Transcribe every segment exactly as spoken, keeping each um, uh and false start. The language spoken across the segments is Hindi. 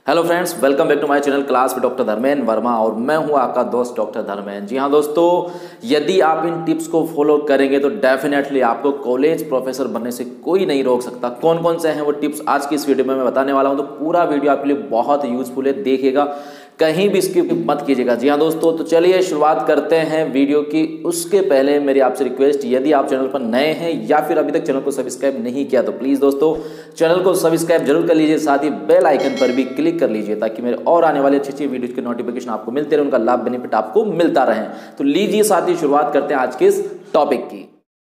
Hello friends, welcome back to my channel class with doctor Dharmendra Verma और मैं हूं आपका दोस्त डॉक्टर धर्मेंद्र। जी हां दोस्तों, यदि आप इन टिप्स को फॉलो करेंगे तो डेफिनेटली आपको कॉलेज प्रोफेसर बनने से कोई नहीं रोक सकता। कौन कौन से हैं वो टिप्स आज की इस वीडियो में मैं बताने वाला हूं, तो पूरा वीडियो आपके लिए बहुत यूजफुल है, देखिएगा, कहीं भी स्किप मत कीजिएगा। जी हाँ दोस्तों, तो चलिए शुरुआत करते हैं वीडियो की। उसके पहले मेरी आपसे रिक्वेस्ट, यदि आप चैनल पर नए हैं या फिर अभी तक चैनल को सब्सक्राइब नहीं किया तो प्लीज़ दोस्तों चैनल को सब्सक्राइब जरूर कर लीजिए, साथ ही बेल आइकन पर भी क्लिक कर लीजिए ताकि मेरे और आने वाले अच्छी अच्छी वीडियोज के नोटिफिकेशन आपको मिलते रहे, उनका लाभ बेनिफिट आपको मिलता रहे। तो लीजिए साथ ही शुरुआत करते हैं आज के इस टॉपिक की।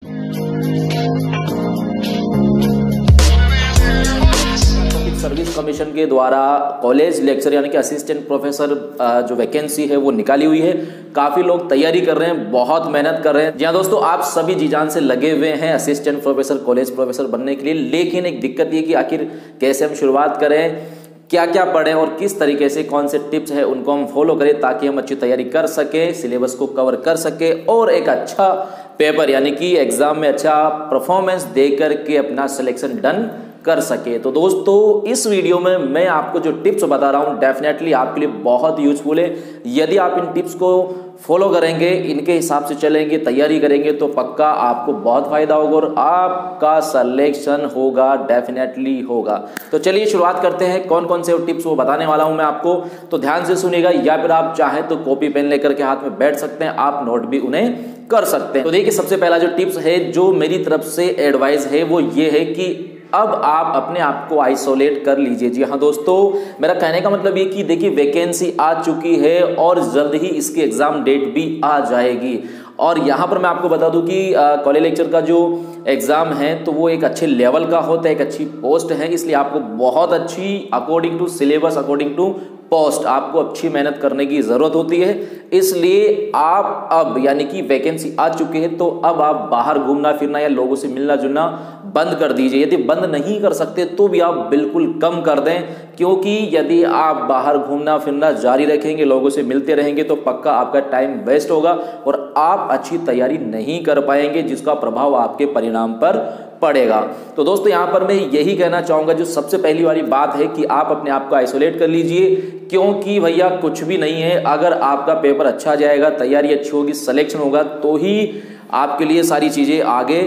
सर्विस कमीशन के द्वारा कॉलेज लेक्चर यानी कि असिस्टेंट प्रोफेसर जो वैकेंसी है वो निकाली हुई है। काफ़ी लोग तैयारी कर रहे हैं, बहुत मेहनत कर रहे हैं। जी हाँ दोस्तों, आप सभी जी जान से लगे हुए हैं असिस्टेंट प्रोफेसर, कॉलेज प्रोफेसर बनने के लिए, लेकिन एक दिक्कत ये कि आखिर कैसे हम शुरुआत करें, क्या क्या पढ़ें और किस तरीके से कौन से टिप्स है उनको हम फॉलो करें ताकि हम अच्छी तैयारी कर सकें, सिलेबस को कवर कर सके और एक अच्छा पेपर यानी कि एग्जाम में अच्छा परफॉर्मेंस दे करके अपना सिलेक्शन डन कर सके। तो दोस्तों इस वीडियो में मैं आपको जो टिप्स बता रहा हूं डेफिनेटली आपके लिए बहुत यूजफुल है। यदि आप इन टिप्स को फॉलो करेंगे, इनके हिसाब से चलेंगे, तैयारी करेंगे तो पक्का आपको बहुत फायदा होगा और आपका सिलेक्शन होगा, डेफिनेटली होगा। तो चलिए शुरुआत करते हैं। कौन कौन से टिप्स वो बताने वाला हूं मैं आपको, तो ध्यान से सुनिएगा, या फिर आप चाहें तो कॉपी पेन लेकर के हाथ में बैठ सकते हैं, आप नोट भी उन्हें कर सकते हैं। तो देखिए, सबसे पहला जो टिप्स है, जो मेरी तरफ से एडवाइस है, वो ये है कि अब आप अपने आप को आइसोलेट कर लीजिए। जी हाँ दोस्तों, मेरा कहने का मतलब ये कि देखिए वैकेंसी आ चुकी है और जल्द ही इसकी एग्जाम डेट भी आ जाएगी। और यहाँ पर मैं आपको बता दूं कि कॉलेज लेक्चर का जो एग्जाम है तो वो एक अच्छे लेवल का होता है, एक अच्छी पोस्ट है, इसलिए आपको बहुत अच्छी according to syllabus, according to post आपको अच्छी मेहनत करने की जरूरत होती है। इसलिए आप अब यानी कि वैकेंसी आ चुकी है तो अब आप बाहर घूमना फिरना या लोगों से मिलना जुलना बंद कर दीजिए। यदि बंद नहीं कर सकते तो भी आप बिल्कुल कम कर दें, क्योंकि यदि आप बाहर घूमना फिरना जारी रखेंगे, लोगों से मिलते रहेंगे तो पक्का आपका टाइम वेस्ट होगा और आप अच्छी तैयारी नहीं कर पाएंगे, जिसका प्रभाव आपके परिणाम पर पड़ेगा। तो दोस्तों यहाँ पर मैं यही कहना चाहूंगा, जो सबसे पहली वाली बात है कि आप अपने आप को आइसोलेट कर लीजिए, क्योंकि भैया कुछ भी नहीं है। अगर आपका पेपर अच्छा जाएगा, तैयारी अच्छी होगी, सिलेक्शन होगा, तो ही आपके लिए सारी चीजें आगे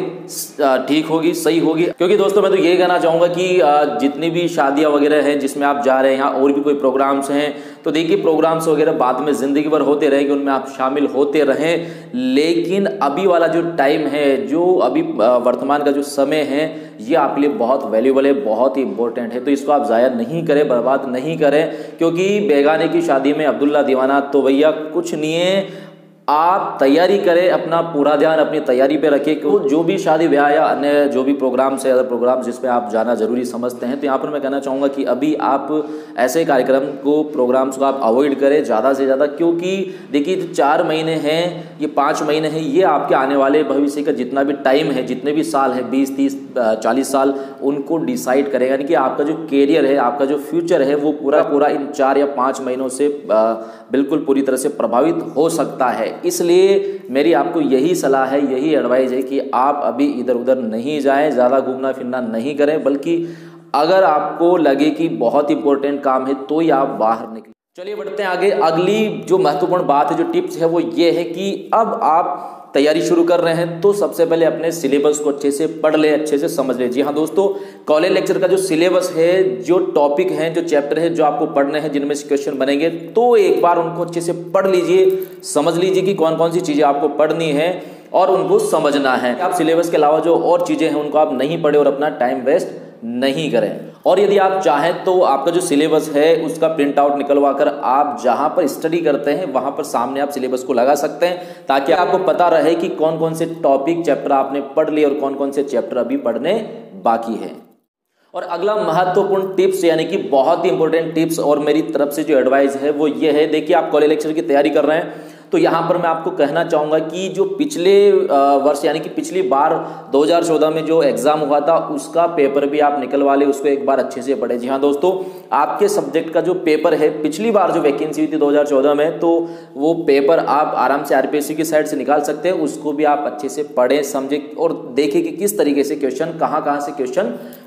ठीक होगी, सही होगी। क्योंकि दोस्तों मैं तो यही कहना चाहूंगा कि जितनी भी शादियां वगैरह हैं जिसमें आप जा रहे हैं, यहाँ और भी कोई प्रोग्राम्स हैं तो देखिए प्रोग्राम्स वगैरह बाद में जिंदगी भर होते रहेंगे, उनमें आप शामिल होते रहें, लेकिन अभी वाला जो टाइम है, जो अभी वर्तमान का जो समय है, ये आपके लिए बहुत वैल्यूबल है, बहुत ही इंपॉर्टेंट है। तो इसको आप ज़ाया नहीं करें, बर्बाद नहीं करें, क्योंकि बेगाने की शादी में अब्दुल्ला दीवाना, तो भैया कुछ नहीं है। आप तैयारी करें, अपना पूरा ध्यान अपनी तैयारी पे रखें। क्योंकि जो भी शादी ब्याह या अन्य जो भी प्रोग्राम्स है, अदर प्रोग्राम्स जिसमें आप जाना जरूरी समझते हैं, तो यहाँ पर मैं कहना चाहूँगा कि अभी आप ऐसे कार्यक्रम को, प्रोग्राम्स को आप अवॉइड करें ज़्यादा से ज़्यादा। क्योंकि देखिए चार महीने हैं, ये पाँच महीने हैं, ये आपके आने वाले भविष्य का जितना भी टाइम है, जितने भी साल है, बीस तीस चालीस साल, उनको डिसाइड करेगा। यानी कि आपका जो कैरियर है, आपका जो फ्यूचर है, वो पूरा पूरा इन चार या पाँच महीनों से बिल्कुल पूरी तरह से प्रभावित हो सकता है। इसलिए मेरी आपको यही सलाह है, यही एडवाइस है कि आप अभी इधर उधर नहीं जाएं, ज़्यादा घूमना फिरना नहीं करें, बल्कि अगर आपको लगे कि बहुत इंपॉर्टेंट काम है तो ही आप बाहर निकलें। चलिए बढ़ते हैं आगे। अगली जो महत्वपूर्ण बात है, जो टिप्स है, वो ये है कि अब आप तैयारी शुरू कर रहे हैं तो सबसे पहले अपने सिलेबस को अच्छे से पढ़ ले, अच्छे से समझ ले। जी हाँ दोस्तों, कॉलेज लेक्चर का जो सिलेबस है, जो टॉपिक हैं, जो चैप्टर है, जो आपको पढ़ने हैं, जिनमें से क्वेश्चन बनेंगे, तो एक बार उनको अच्छे से पढ़ लीजिए, समझ लीजिए कि कौन कौन सी चीजें आपको पढ़नी है और उनको समझना है। आप सिलेबस के अलावा जो और चीजें हैं उनको आप नहीं पढ़े और अपना टाइम वेस्ट नहीं करें। और यदि आप चाहें तो आपका जो सिलेबस है उसका प्रिंट आउट निकलवा कर आप जहां पर स्टडी करते हैं वहां पर सामने आप सिलेबस को लगा सकते हैं, ताकि आपको पता रहे कि कौन कौन से टॉपिक चैप्टर आपने पढ़ लिए और कौन कौन से चैप्टर अभी पढ़ने बाकी है। और अगला महत्वपूर्ण टिप्स यानी कि बहुत ही इंपॉर्टेंट टिप्स और मेरी तरफ से जो एडवाइस है वो ये है, देखिए आप कॉलेज लेक्चर की तैयारी कर रहे हैं तो यहाँ पर मैं आपको कहना चाहूँगा कि जो पिछले वर्ष यानी कि पिछली बार दो हज़ार चौदह में जो एग्जाम हुआ था उसका पेपर भी आप निकलवा ले, उसको एक बार अच्छे से पढ़े। जी हाँ दोस्तों, आपके सब्जेक्ट का जो पेपर है, पिछली बार जो वैकेंसी हुई थी दो हज़ार चौदह में, तो वो पेपर आप आराम से आरपीएससी की साइड से निकाल सकते हैं। उसको भी आप अच्छे से पढ़ें, समझें और देखें कि किस तरीके से क्वेश्चन, कहाँ कहाँ से क्वेश्चन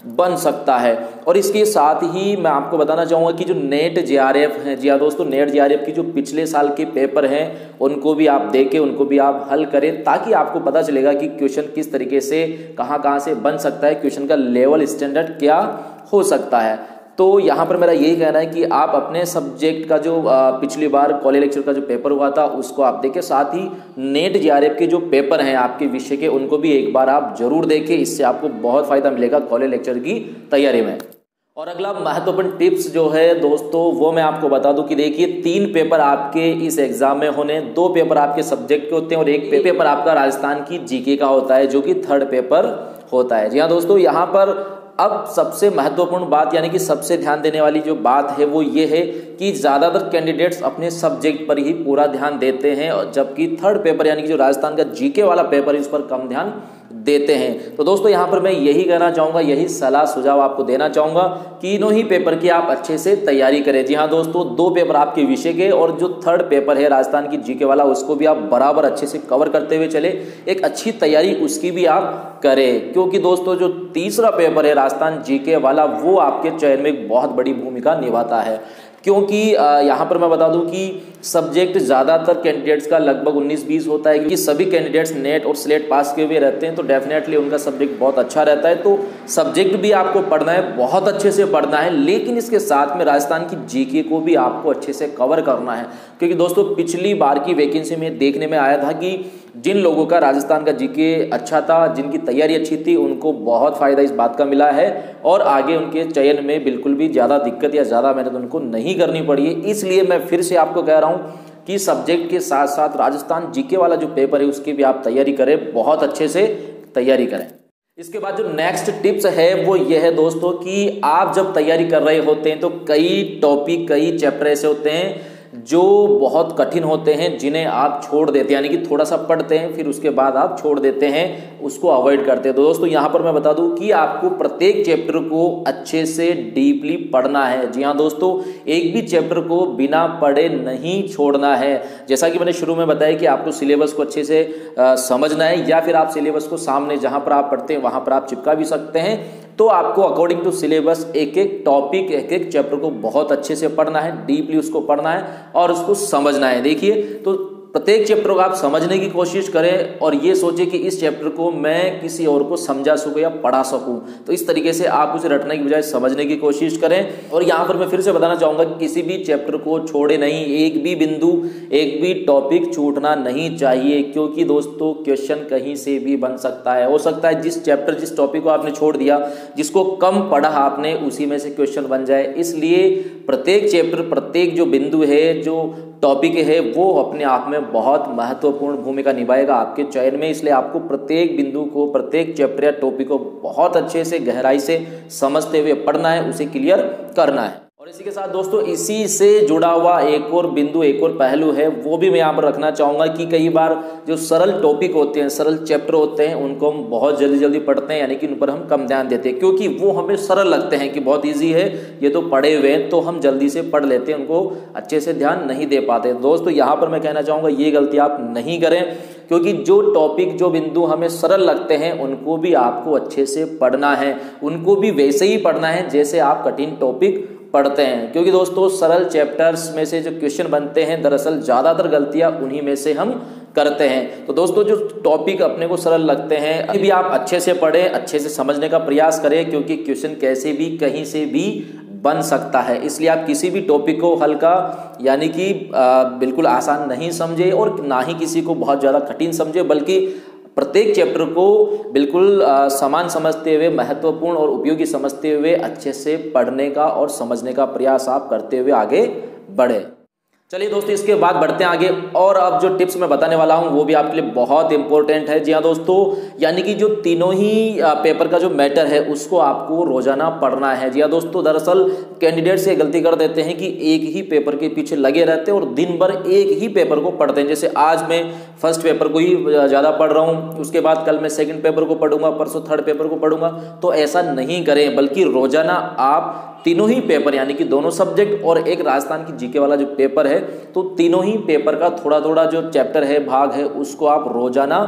बन सकता है। और इसके साथ ही मैं आपको बताना चाहूँगा कि जो नेट जेआरएफ है, जी हाँ दोस्तों, नेट जेआरएफ की जो पिछले साल के पेपर हैं उनको भी आप देखें, उनको भी आप हल करें, ताकि आपको पता चलेगा कि क्वेश्चन किस तरीके से कहाँ कहाँ से बन सकता है, क्वेश्चन का लेवल स्टैंडर्ड क्या हो सकता है। तो यहाँ पर मेरा यही कहना है कि आप अपने सब्जेक्ट का जो पिछली बार कॉलेज लेक्चर का जो पेपर हुआ था उसको आप देखें, साथ ही नेट जेआरएफ के जो पेपर हैं आपके विषय के उनको भी एक बार आप जरूर देखें। इससे आपको बहुत फायदा मिलेगा कॉलेज लेक्चर की तैयारी में। और अगला महत्वपूर्ण टिप्स जो है दोस्तों वो मैं आपको बता दूं कि देखिए, तीन पेपर आपके इस एग्जाम में होने, दो पेपर आपके सब्जेक्ट के होते हैं और एक पेपर आपका राजस्थान की जीके का होता है जो कि थर्ड पेपर होता है। जी हाँ दोस्तों, यहाँ पर अब सबसे महत्वपूर्ण बात यानी कि सबसे ध्यान देने वाली जो बात है वो ये है कि ज़्यादातर कैंडिडेट्स अपने सब्जेक्ट पर ही पूरा ध्यान देते हैं, जबकि थर्ड पेपर यानी कि जो राजस्थान का जीके वाला पेपर है उस पर कम ध्यान देते हैं। तो दोस्तों यहाँ पर मैं यही कहना चाहूँगा, यही सलाह सुझाव आपको देना चाहूँगा कि तीनों ही पेपर की आप अच्छे से तैयारी करें। जी हाँ दोस्तों, दो पेपर आपके विषय के और जो थर्ड पेपर है राजस्थान की जीके वाला उसको भी आप बराबर अच्छे से कवर करते हुए चले, एक अच्छी तैयारी उसकी भी आप करें, क्योंकि दोस्तों जो तीसरा पेपर है राजस्थान जीके वाला वो आपके चयन में एक बहुत बड़ी भूमिका निभाता है। क्योंकि यहाँ पर मैं बता दूं कि सब्जेक्ट ज़्यादातर कैंडिडेट्स का लगभग उन्नीस बीस होता है, क्योंकि सभी कैंडिडेट्स नेट और स्लेट पास किए हुए रहते हैं, तो डेफिनेटली उनका सब्जेक्ट बहुत अच्छा रहता है। तो सब्जेक्ट भी आपको पढ़ना है, बहुत अच्छे से पढ़ना है, लेकिन इसके साथ में राजस्थान की जीके को भी आपको अच्छे से कवर करना है। क्योंकि दोस्तों पिछली बार की वैकेंसी में देखने में आया था कि जिन लोगों का राजस्थान का जीके अच्छा था, जिनकी तैयारी अच्छी थी, उनको बहुत फ़ायदा इस बात का मिला है और आगे उनके चयन में बिल्कुल भी ज़्यादा दिक्कत या ज़्यादा मेहनत उनको नहीं करनी पड़ी है। इसलिए मैं फिर से आपको कह रहा हूँ कि सब्जेक्ट के साथ साथ राजस्थान जीके वाला जो पेपर है उसकी भी आप तैयारी करें, बहुत अच्छे से तैयारी करें। इसके बाद जो नेक्स्ट टिप्स है वो ये है दोस्तों कि आप जब तैयारी कर रहे होते हैं तो कई टॉपिक, कई चैप्टर ऐसे होते हैं जो बहुत कठिन होते हैं, जिन्हें आप छोड़ देते हैं, यानी कि थोड़ा सा पढ़ते हैं फिर उसके बाद आप छोड़ देते हैं, उसको अवॉइड करते हैं। तो दोस्तों यहाँ पर मैं बता दूं कि आपको प्रत्येक चैप्टर को अच्छे से डीपली पढ़ना है। जी हाँ दोस्तों, एक भी चैप्टर को बिना पढ़े नहीं छोड़ना है। जैसा कि मैंने शुरू में बताया कि आपको सिलेबस को अच्छे से आ, समझना है, या फिर आप सिलेबस को सामने जहाँ पर आप पढ़ते हैं वहाँ पर आप चिपका भी सकते हैं। तो आपको अकॉर्डिंग टू सिलेबस एक एक टॉपिक, एक एक चैप्टर को बहुत अच्छे से पढ़ना है, डीपली उसको पढ़ना है और उसको समझना है। देखिए, तो प्रत्येक चैप्टर को आप समझने की कोशिश करें और ये सोचें कि इस चैप्टर को मैं किसी और को समझा सकूं या पढ़ा सकूं। तो इस तरीके से आप उसे रटने की बजाय समझने की कोशिश करें। और यहाँ पर मैं फिर से बताना चाहूँगा कि किसी भी चैप्टर को छोड़े नहीं, एक भी बिंदु, एक भी टॉपिक छूटना नहीं चाहिए, क्योंकि दोस्तों क्वेश्चन कहीं से भी बन सकता है। हो सकता है जिस चैप्टर, जिस टॉपिक को आपने छोड़ दिया, जिसको कम पढ़ा आपने, उसी में से क्वेश्चन बन जाए। इसलिए प्रत्येक चैप्टर, प्रत्येक जो बिंदु है, जो टॉपिक है, वो अपने आप में बहुत महत्वपूर्ण भूमिका निभाएगा आपके चयन में। इसलिए आपको प्रत्येक बिंदु को, प्रत्येक चैप्टर या टॉपिक को बहुत अच्छे से गहराई से समझते हुए पढ़ना है, उसे क्लियर करना है। और इसी के साथ दोस्तों इसी से जुड़ा हुआ एक और बिंदु, एक और पहलू है, वो भी मैं यहाँ पर रखना चाहूँगा कि कई बार जो सरल टॉपिक होते हैं, सरल चैप्टर होते हैं, उनको हम बहुत जल्दी जल्दी पढ़ते हैं, यानी कि उन पर हम कम ध्यान देते हैं, क्योंकि वो हमें सरल लगते हैं कि बहुत ईजी है, ये तो पढ़े हुए हैं, तो हम जल्दी से पढ़ लेते हैं, उनको अच्छे से ध्यान नहीं दे पाते। दोस्तों यहाँ पर मैं कहना चाहूँगा ये गलती आप नहीं करें, क्योंकि जो टॉपिक, जो बिंदु हमें सरल लगते हैं उनको भी आपको अच्छे से पढ़ना है, उनको भी वैसे ही पढ़ना है जैसे आप कठिन टॉपिक पढ़ते हैं। क्योंकि दोस्तों सरल चैप्टर्स में से जो क्वेश्चन बनते हैं, दरअसल ज़्यादातर गलतियां उन्हीं में से हम करते हैं। तो दोस्तों जो टॉपिक अपने को सरल लगते हैं, अभी भी आप अच्छे से पढ़ें, अच्छे से समझने का प्रयास करें, क्योंकि क्वेश्चन कैसे भी, कहीं से भी बन सकता है। इसलिए आप किसी भी टॉपिक को हल्का, यानी कि बिल्कुल आसान नहीं समझे और ना ही किसी को बहुत ज़्यादा कठिन समझे, बल्कि प्रत्येक चैप्टर को बिल्कुल आ, समान समझते हुए, महत्वपूर्ण और उपयोगी समझते हुए अच्छे से पढ़ने का और समझने का प्रयास आप करते हुए आगे बढ़े। चलिए दोस्तों इसके बाद बढ़ते हैं आगे, और अब जो टिप्स मैं बताने वाला हूं वो भी आपके लिए बहुत इंपॉर्टेंट है। जी हाँ दोस्तों, यानी कि जो तीनों ही पेपर का जो मैटर है उसको आपको रोजाना पढ़ना है। जी हाँ दोस्तों, दरअसल कैंडिडेट्स ये गलती कर देते हैं कि एक ही पेपर के पीछे लगे रहते हैं और दिन भर एक ही पेपर को पढ़ते हैं। जैसे आज मैं फर्स्ट पेपर को ही ज़्यादा पढ़ रहा हूँ, उसके बाद कल मैं सेकेंड पेपर को पढ़ूंगा, परसों थर्ड पेपर को पढ़ूंगा, तो ऐसा नहीं करें, बल्कि रोजाना आप तीनों ही पेपर, यानी कि दोनों सब्जेक्ट और एक राजस्थान की जीके वाला जो पेपर है, तो तीनों ही पेपर का थोड़ा थोड़ा जो चैप्टर है, भाग है, उसको आप रोजाना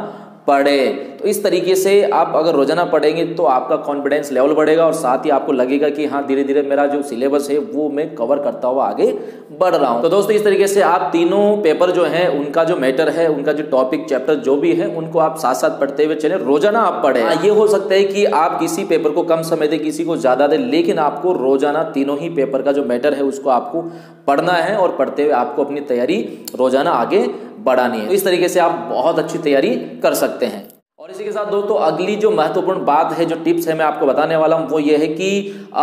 पढ़े। तो इस तरीके से आप अगर रोजाना पढ़ेंगे तो आपका कॉन्फिडेंस लेवल बढ़ेगा और साथ ही आपको लगेगा कि हाँ धीरे धीरे मेरा जो सिलेबस है वो मैं कवर करता हुआ आगे बढ़ रहा हूँ। तो दोस्तों इस तरीके से आप तीनों पेपर जो है उनका जो मैटर है, उनका जो टॉपिक चैप्टर जो भी है उनको आप साथ साथ पढ़ते हुए चले, रोजाना आप पढ़े। ये हो सकता है कि आप किसी पेपर को कम समय दे, किसी को ज्यादा दे, लेकिन आपको रोजाना तीनों ही पेपर का जो मैटर है उसको आपको पढ़ना है और पढ़ते हुए आपको अपनी तैयारी रोजाना आगे बढ़ानी है। तो इस तरीके से आप बहुत अच्छी तैयारी कर सकते हैं। और इसी के साथ दोस्तों अगली जो महत्वपूर्ण बात है, जो टिप्स है मैं आपको बताने वाला हूं, वो ये है कि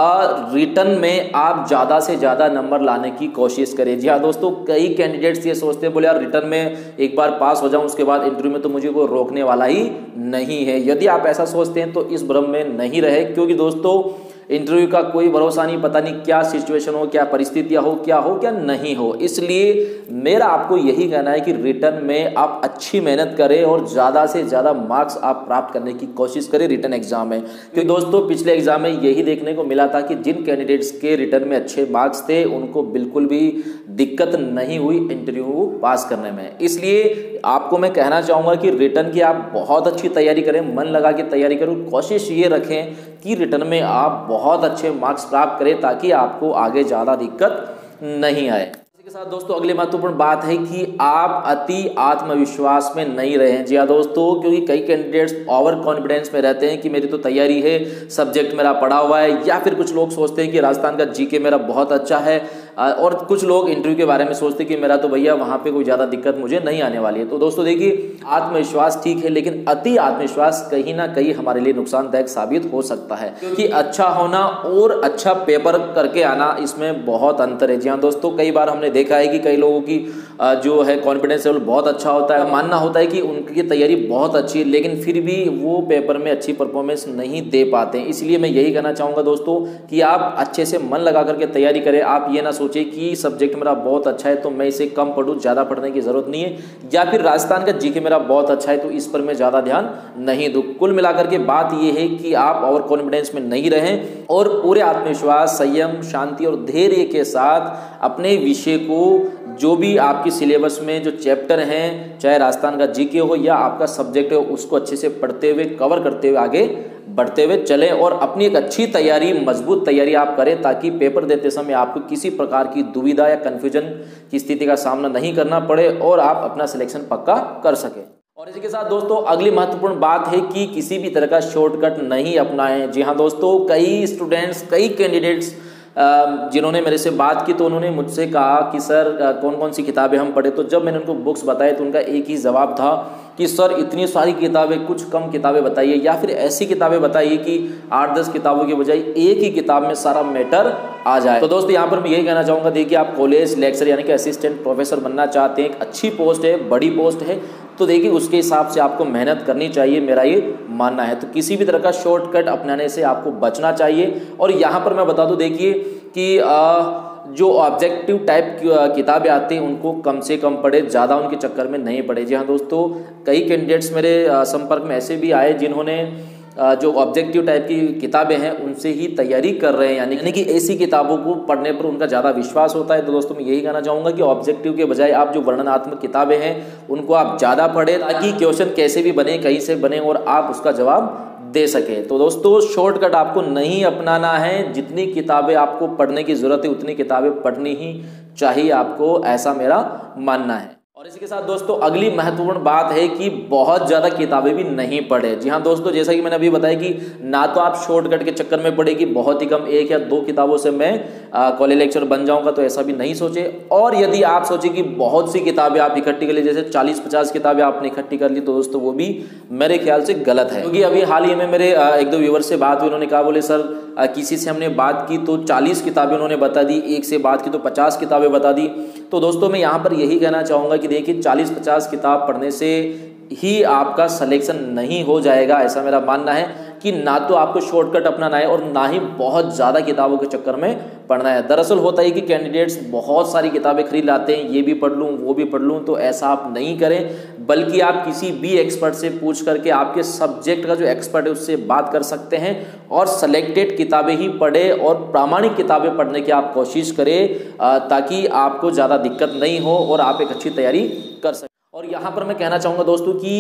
रिटर्न में आप ज़्यादा से ज़्यादा नंबर लाने की कोशिश करें। जी हाँ दोस्तों, कई कैंडिडेट्स ये सोचते हैं, बोले यार रिटर्न में एक बार पास हो जाऊं उसके बाद इंटरव्यू में तो मुझे कोई रोकने वाला ही नहीं है। यदि आप ऐसा सोचते हैं तो इस भ्रम में नहीं रहे, क्योंकि दोस्तों इंटरव्यू का कोई भरोसा नहीं, पता नहीं क्या सिचुएशन हो, क्या परिस्थितियां हो, क्या हो क्या नहीं हो। इसलिए मेरा आपको यही कहना है कि रिटर्न में आप अच्छी मेहनत करें और ज़्यादा से ज़्यादा मार्क्स आप प्राप्त करने की कोशिश करें रिटर्न एग्जाम में। क्योंकि दोस्तों पिछले एग्जाम में यही देखने को मिला था कि जिन कैंडिडेट्स के रिटर्न में अच्छे मार्क्स थे उनको बिल्कुल भी दिक्कत नहीं हुई इंटरव्यू पास करने में। इसलिए आपको मैं कहना चाहूँगा कि रिटर्न की आप बहुत अच्छी तैयारी करें, मन लगा के तैयारी करें, कोशिश ये रखें कि रिटर्न में आप बहुत अच्छे मार्क्स प्राप्त करें ताकि आपको आगे ज़्यादा दिक्कत नहीं आए। इसी के साथ दोस्तों अगली महत्वपूर्ण बात है कि आप अति आत्मविश्वास में नहीं रहें। जी हाँ दोस्तों, क्योंकि कई कैंडिडेट्स ओवर कॉन्फिडेंस में रहते हैं कि मेरी तो तैयारी है, सब्जेक्ट मेरा पढ़ा हुआ है, या फिर कुछ लोग सोचते हैं कि राजस्थान का जीके मेरा बहुत अच्छा है, और कुछ लोग इंटरव्यू के बारे में सोचते हैं कि मेरा तो भैया वहाँ पे कोई ज़्यादा दिक्कत मुझे नहीं आने वाली है। तो दोस्तों देखिए, आत्मविश्वास ठीक है, लेकिन अति आत्मविश्वास कहीं ना कहीं हमारे लिए नुकसानदायक साबित हो सकता है, क्योंकि अच्छा होना और अच्छा पेपर करके आना इसमें बहुत अंतर है। जी हाँ दोस्तों, कई बार हमने देखा है कि कई लोगों की जो है कॉन्फिडेंस लेवल बहुत अच्छा होता है, मानना होता है कि उनकी तैयारी बहुत अच्छी है, लेकिन फिर भी वो पेपर में अच्छी परफॉर्मेंस नहीं दे पाते हैं। इसलिए मैं यही कहना चाहूँगा दोस्तों कि आप अच्छे से मन लगा करके तैयारी करें। आप ये ना सोचे कि सब्जेक्ट मेरा बहुत अच्छा है तो मैं इसे कम पढ़ूं, ज़्यादा पढ़ने की ज़रूरत नहीं है, या फिर राजस्थान का जीके मेरा बहुत अच्छा है तो इस पर मैं ज़्यादा ध्यान नहीं दूं। कुल मिलाकर के बात यह है कि आप ओवर कॉन्फिडेंस में नहीं रहें और पूरे आत्मविश्वास, संयम, शांति और धैर्य के साथ अपने विषय को, जो भी आपकी सिलेबस में जो चैप्टर हैं, चाहे राजस्थान का जीके हो या आपका सब्जेक्ट हो, उसको अच्छे से पढ़ते हुए, कवर करते हुए आगे बढ़ते हुए चले और अपनी एक अच्छी तैयारी, मजबूत तैयारी आप करें, ताकि पेपर देते समय आपको किसी प्रकार की दुविधा या कन्फ्यूजन की स्थिति का सामना नहीं करना पड़े और आप अपना सिलेक्शन पक्का कर सकें। और इसी के साथ दोस्तों अगली महत्वपूर्ण बात है कि किसी भी तरह का शॉर्टकट नहीं अपनाएं। जी हाँ दोस्तों, कई स्टूडेंट्स, कई कैंडिडेट्स जिन्होंने मेरे से बात की तो उन्होंने मुझसे कहा कि सर कौन कौन सी किताबें हम पढ़े। तो जब मैंने उनको बुक्स बताए तो उनका एक ही जवाब था कि सर इतनी सारी किताबें, कुछ कम किताबें बताइए, या फिर ऐसी किताबें बताइए कि आठ दस किताबों के बजाय एक ही किताब में सारा मैटर आ जाए। तो दोस्तों यहाँ पर मैं यही कहना चाहूँगा, देखिए आप कॉलेज लेक्चर यानी कि असिस्टेंट प्रोफेसर बनना चाहते हैं, एक अच्छी पोस्ट है, बड़ी पोस्ट है, तो देखिए उसके हिसाब से आपको मेहनत करनी चाहिए, मेरा ये मानना है। तो किसी भी तरह का शॉर्टकट अपनाने से आपको बचना चाहिए। और यहाँ पर मैं बता दूँ देखिए कि आ, जो ऑब्जेक्टिव टाइप की किताबें आती हैं उनको कम से कम पढ़े, ज़्यादा उनके चक्कर में नहीं पढ़े। जी हाँ दोस्तों, कई कैंडिडेट्स मेरे संपर्क में ऐसे भी आए जिन्होंने जो ऑब्जेक्टिव टाइप की किताबें हैं उनसे ही तैयारी कर रहे हैं, यानी यानी कि ऐसी किताबों को पढ़ने पर उनका ज़्यादा विश्वास होता है। तो दोस्तों मैं यही कहना चाहूँगा कि ऑब्जेक्टिव के बजाय आप जो वर्णनात्मक किताबें हैं उनको आप ज़्यादा पढ़ें, ताकि क्वेश्चन कैसे भी बने, कहीं से बने और आप उसका जवाब दे सके। तो दोस्तों शॉर्टकट आपको नहीं अपनाना है, जितनी किताबें आपको पढ़ने की ज़रूरत है उतनी किताबें पढ़नी ही चाहिए आपको, ऐसा मेरा मानना है। और इसी के साथ दोस्तों अगली महत्वपूर्ण बात है कि बहुत ज़्यादा किताबें भी नहीं पढ़े। जी हाँ दोस्तों, जैसा कि मैंने अभी बताया कि ना तो आप शॉर्टकट के चक्कर में पढ़े कि बहुत ही कम एक या दो किताबों से मैं कॉलेज लेक्चर बन जाऊंगा, तो ऐसा भी नहीं सोचे। और यदि आप सोचे कि बहुत सी किताबें आप इकट्ठी कर ली, जैसे चालीस पचास किताबें आपने इकट्ठी कर ली, तो दोस्तों वो भी मेरे ख्याल से गलत है। क्योंकि अभी हाल ही में मेरे एक दो व्यूवर से बात हुई, उन्होंने कहा बोले सर किसी से हमने बात की तो चालीस किताबें उन्होंने बता दी, एक से बात की तो पचास किताबें बता दी। तो दोस्तों मैं यहाँ पर यही कहना चाहूँगा कि देखिए चालीस पचास किताब पढ़ने से ही आपका सिलेक्शन नहीं हो जाएगा, ऐसा मेरा मानना है कि ना तो आपको शॉर्टकट अपनाना है और ना ही बहुत ज़्यादा किताबों के चक्कर में पढ़ना है। दरअसल होता है कि कैंडिडेट्स बहुत सारी किताबें खरीद लाते हैं, ये भी पढ़ लूँ वो भी पढ़ लूँ, तो ऐसा आप नहीं करें, बल्कि आप किसी भी एक्सपर्ट से पूछ करके आपके सब्जेक्ट का जो एक्सपर्ट है उससे बात कर सकते हैं और सेलेक्टेड किताबें ही पढ़े और प्रामाणिक किताबें पढ़ने की आप कोशिश करें, ताकि आपको ज़्यादा दिक्कत नहीं हो और आप एक अच्छी तैयारी कर सकें। और यहाँ पर मैं कहना चाहूँगा दोस्तों कि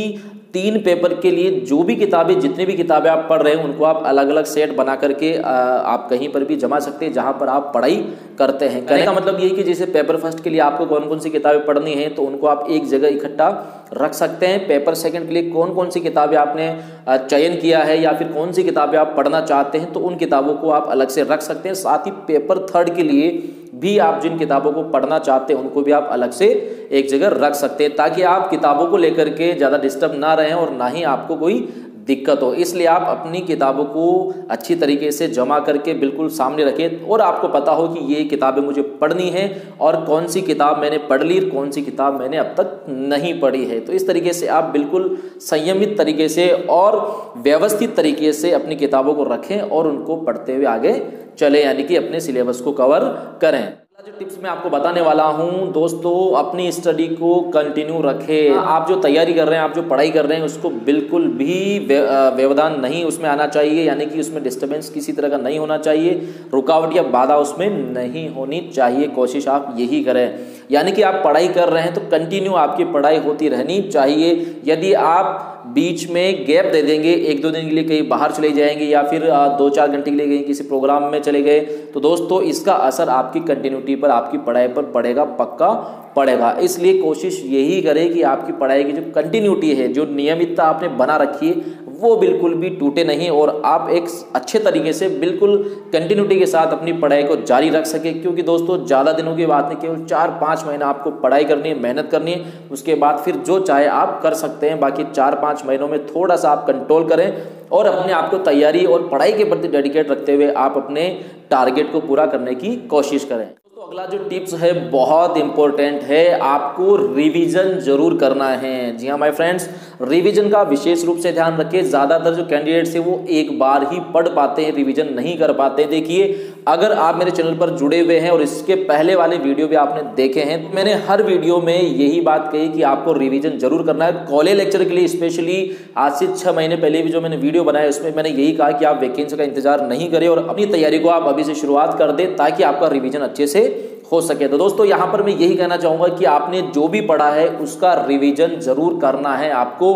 तीन पेपर के लिए जो भी किताबें, जितनी भी किताबें आप पढ़ रहे हैं उनको आप अलग अलग सेट बना करके आप कहीं पर भी जमा सकते हैं जहां पर आप पढ़ाई करते हैं। कहने का मतलब ये है कि जैसे पेपर फर्स्ट के लिए आपको कौन कौन सी किताबें पढ़नी है तो उनको आप एक जगह इकट्ठा रख सकते हैं। पेपर सेकंड के लिए कौन कौन सी किताबें आपने चयन किया है या फिर कौन सी किताबें आप पढ़ना चाहते हैं तो उन किताबों को आप अलग से रख सकते हैं। साथ ही पेपर थर्ड के लिए भी आप जिन किताबों को पढ़ना चाहते हैं उनको भी आप अलग से एक जगह रख सकते हैं, ताकि आप किताबों को लेकर के ज़्यादा डिस्टर्ब ना रहें और ना ही आपको कोई दिक्कत हो। इसलिए आप अपनी किताबों को अच्छी तरीके से जमा करके बिल्कुल सामने रखें और आपको पता हो कि ये किताबें मुझे पढ़नी है और कौन सी किताब मैंने पढ़ ली, कौन सी किताब मैंने अब तक नहीं पढ़ी है। तो इस तरीके से आप बिल्कुल संयमित तरीके से और व्यवस्थित तरीके से अपनी किताबों को रखें और उनको पढ़ते हुए आगे चले, यानी कि अपने सिलेबस को कवर करें। जो टिप्स मैं आपको बताने वाला हूं दोस्तों, अपनी स्टडी को कंटिन्यू रखें। आप जो तैयारी कर रहे हैं, आप जो पढ़ाई कर रहे हैं उसको बिल्कुल भी व्यवधान नहीं उसमें आना चाहिए, यानी कि उसमें डिस्टर्बेंस किसी तरह का नहीं होना चाहिए, रुकावट या बाधा उसमें नहीं होनी चाहिए। कोशिश आप यही करें, यानी कि आप पढ़ाई कर रहे हैं तो कंटिन्यू आपकी पढ़ाई होती रहनी चाहिए। यदि आप बीच में गैप दे देंगे, एक दो दिन के लिए कहीं बाहर चले जाएंगे या फिर दो चार घंटे के लिए कहीं किसी प्रोग्राम में चले गए तो दोस्तों इसका असर आपकी कंटिन्यूटी पर, आपकी पढ़ाई पर पड़ेगा, पक्का पड़ेगा। इसलिए कोशिश यही करें कि आपकी पढ़ाई की जो कंटिन्यूटी है, जो नियमितता आपने बना रखी है वो बिल्कुल भी टूटे नहीं और आप एक अच्छे तरीके से बिल्कुल कंटिन्यूटी के साथ अपनी पढ़ाई को जारी रख सके। क्योंकि दोस्तों ज़्यादा दिनों की बात नहीं, केवल चार पाँच महीना आपको पढ़ाई करनी है, मेहनत करनी है, उसके बाद फिर जो चाहे आप कर सकते हैं। बाकी चार पाँच महीनों में थोड़ा सा आप कंट्रोल करें और अपने आप को तैयारी और पढ़ाई के प्रति डेडिकेट रखते हुए आप अपने टारगेट को पूरा करने की कोशिश करें। तो अगला जो टिप्स है बहुत इंपॉर्टेंट है, आपको रिवीजन जरूर करना है। जी हाँ माय फ्रेंड्स, रिवीजन का विशेष रूप से ध्यान रखें। ज़्यादातर जो कैंडिडेट्स हैं वो एक बार ही पढ़ पाते हैं, रिवीजन नहीं कर पाते हैं। देखिए, अगर आप मेरे चैनल पर जुड़े हुए हैं और इसके पहले वाले वीडियो भी आपने देखे हैं तो मैंने हर वीडियो में यही बात कही कि आपको रिवीजन जरूर करना है। कॉलेज लेक्चर के लिए स्पेशली आज से छः महीने पहले भी जो मैंने वीडियो बनाया उसमें मैंने यही कहा कि आप वैकेंसी का इंतजार नहीं करें और अपनी तैयारी को आप अभी से शुरुआत कर दें ताकि आपका रिवीजन अच्छे से हो सके। तो दोस्तों यहाँ पर मैं यही कहना चाहूँगा कि आपने जो भी पढ़ा है उसका रिवीजन जरूर करना है आपको।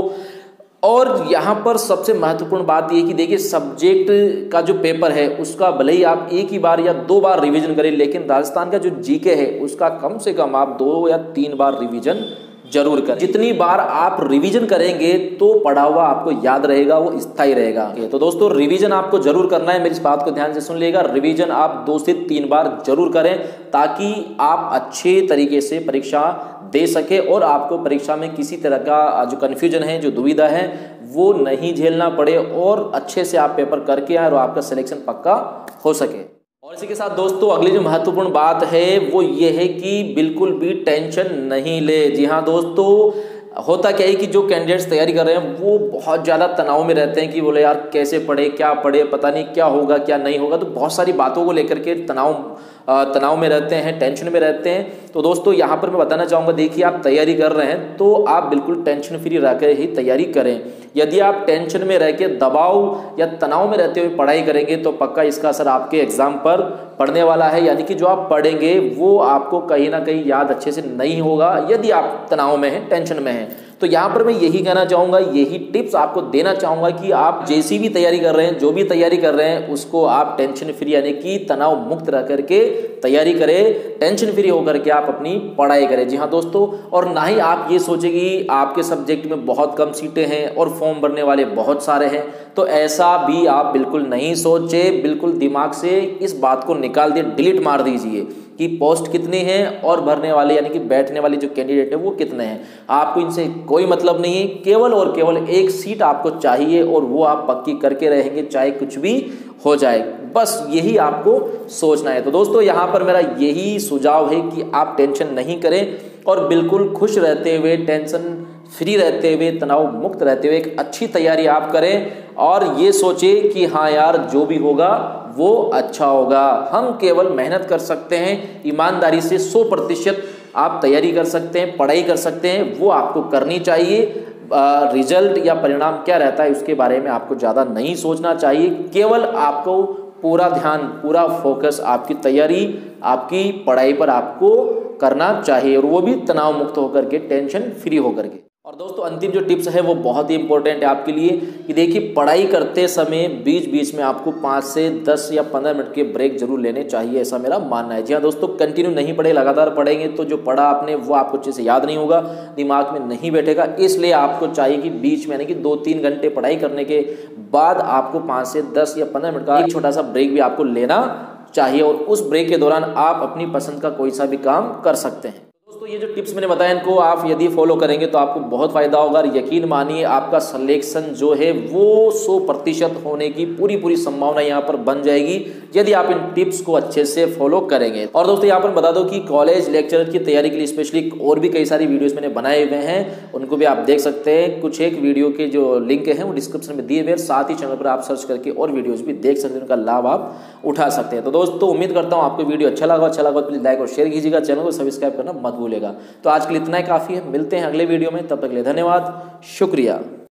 और यहाँ पर सबसे महत्वपूर्ण बात ये कि देखिए, सब्जेक्ट का जो पेपर है उसका भले ही आप एक ही बार या दो बार रिवीजन करें, लेकिन राजस्थान का जो जीके है उसका कम से कम आप दो या तीन बार रिवीजन जरूर करें। जितनी बार आप रिवीजन करेंगे तो पढ़ा हुआ आपको याद रहेगा, वो स्थायी रहेगा। तो दोस्तों रिवीजन आपको जरूर करना है, मेरी इस बात को ध्यान से सुन लीजिएगा। रिवीजन आप दो से तीन बार जरूर करें ताकि आप अच्छे तरीके से परीक्षा दे सके और आपको परीक्षा में किसी तरह का जो कन्फ्यूजन है, जो दुविधा है वो नहीं झेलना पड़े और अच्छे से आप पेपर करके आए और आपका सिलेक्शन पक्का हो सके। और इसी के साथ दोस्तों अगली जो महत्वपूर्ण बात है वो ये है कि बिल्कुल भी टेंशन नहीं ले। जी हाँ दोस्तों, होता क्या है कि जो कैंडिडेट्स तैयारी कर रहे हैं वो बहुत ज़्यादा तनाव में रहते हैं कि बोले यार कैसे पढ़े, क्या पढ़े, पता नहीं क्या होगा क्या नहीं होगा। तो बहुत सारी बातों को लेकर के तनाव तनाव में रहते हैं, टेंशन में रहते हैं। तो दोस्तों यहाँ पर मैं बताना चाहूँगा, देखिए आप तैयारी कर रहे हैं तो आप बिल्कुल टेंशन फ्री रहकर ही तैयारी करें। यदि आप टेंशन में रह के दबाव या तनाव में रहते हुए पढ़ाई करेंगे तो पक्का इसका असर आपके एग्जाम पर पढ़ने वाला है, यानी कि जो आप पढ़ेंगे वो आपको कहीं ना कहीं याद अच्छे से नहीं होगा यदि आप तनाव में हैं, टेंशन में हैं। तो यहाँ पर मैं यही कहना चाहूँगा, यही टिप्स आपको देना चाहूँगा कि आप जैसी भी तैयारी कर रहे हैं, जो भी तैयारी कर रहे हैं उसको आप टेंशन फ्री यानी कि तनाव मुक्त रह करके तैयारी करें, टेंशन फ्री होकर के आप अपनी पढ़ाई करें। जी हाँ दोस्तों, और ना ही आप ये सोचें कि आपके सब्जेक्ट में बहुत कम सीटें हैं और फॉर्म भरने वाले बहुत सारे हैं, तो ऐसा भी आप बिल्कुल नहीं सोचे। बिल्कुल दिमाग से इस बात को निकाल दिए, डिलीट मार दीजिए कि पोस्ट कितनी है और भरने वाले यानी कि बैठने वाले जो कैंडिडेट है वो कितने हैं। आपको इनसे कोई मतलब नहीं है, केवल और केवल एक सीट आपको चाहिए और वो आप पक्की करके रहेंगे चाहे कुछ भी हो जाए। बस यही आपको सोचना है। तो दोस्तों यहाँ पर मेरा यही सुझाव है कि आप टेंशन नहीं करें और बिल्कुल खुश रहते हुए, टेंशन फ्री रहते हुए, तनाव मुक्त रहते हुए एक अच्छी तैयारी आप करें और ये सोचें कि हाँ यार जो भी होगा वो अच्छा होगा। हम केवल मेहनत कर सकते हैं, ईमानदारी से सौ प्रतिशत आप तैयारी कर सकते हैं, पढ़ाई कर सकते हैं, वो आपको करनी चाहिए। रिजल्ट या परिणाम क्या रहता है उसके बारे में आपको ज़्यादा नहीं सोचना चाहिए। केवल आपको पूरा ध्यान, पूरा फोकस आपकी तैयारी, आपकी पढ़ाई पर आपको करना चाहिए और वो भी तनाव मुक्त होकर के, टेंशन फ्री होकर के। और दोस्तों अंतिम जो टिप्स है वो बहुत ही इंपॉर्टेंट है आपके लिए कि देखिए पढ़ाई करते समय बीच बीच में आपको पाँच से दस या पंद्रह मिनट के ब्रेक जरूर लेने चाहिए, ऐसा मेरा मानना है। जी हाँ दोस्तों, कंटिन्यू नहीं पढ़े, लगातार पढ़ेंगे तो जो पढ़ा आपने वो आपको अच्छे से याद नहीं होगा, दिमाग में नहीं बैठेगा। इसलिए आपको चाहिए कि बीच में यानी कि दो तीन घंटे पढ़ाई करने के बाद आपको पाँच से दस या पंद्रह मिनट का एक छोटा सा ब्रेक भी आपको लेना चाहिए और उस ब्रेक के दौरान आप अपनी पसंद का कोई सा भी काम कर सकते हैं। दोस्तों ये जो टिप्स मैंने बताया इनको आप यदि फॉलो करेंगे तो आपको बहुत फायदा होगा और यकीन मानिए आपका सिलेक्शन जो है वो सौ प्रतिशत होने की पूरी पूरी संभावना यहाँ पर बन जाएगी यदि आप इन टिप्स को अच्छे से फॉलो करेंगे। और दोस्तों यहाँ पर बता दो कि कॉलेज लेक्चरर की तैयारी के लिए स्पेशली और भी कई सारी वीडियोस मैंने बनाए हुए हैं, उनको भी आप देख सकते हैं। कुछ एक वीडियो के जो लिंक है वो डिस्क्रिप्शन में दिए हुए, साथ ही चैनल पर आप सर्च करके और वीडियोज भी देख सकते हैं, उनका लाभ आप उठा सकते हैं। तो दोस्तों उम्मीद करता हूँ आपको वीडियो अच्छा लगा, अच्छा लगा तो प्लीज लाइक और शेयर कीजिएगा, चैनल को सब्सक्राइब करना मत भूलिएगा। तो आज के लिए इतना ही काफी है, मिलते हैं अगले वीडियो में, तब तक के लिए धन्यवाद, शुक्रिया।